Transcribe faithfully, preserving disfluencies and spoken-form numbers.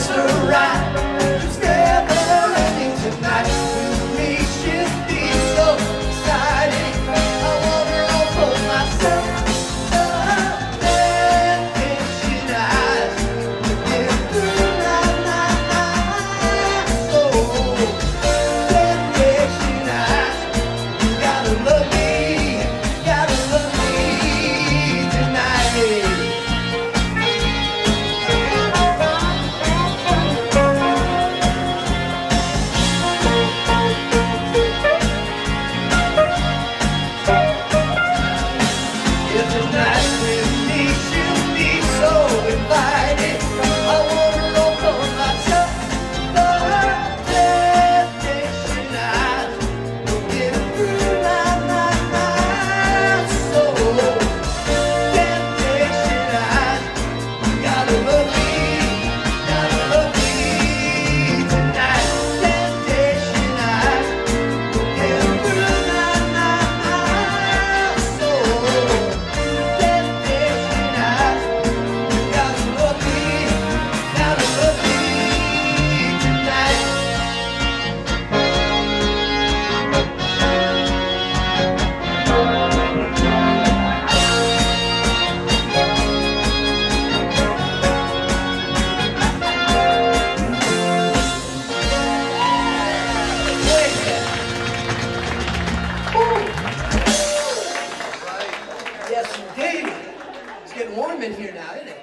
just right. It's never ending tonight. With me, she'll be so exciting. I want her all for myself. Temptation eyes, looking through my eyes. Oh, temptation eyes, you gotta love me, gotta love me tonight. Yes, indeed. It's getting warm in here now, isn't it?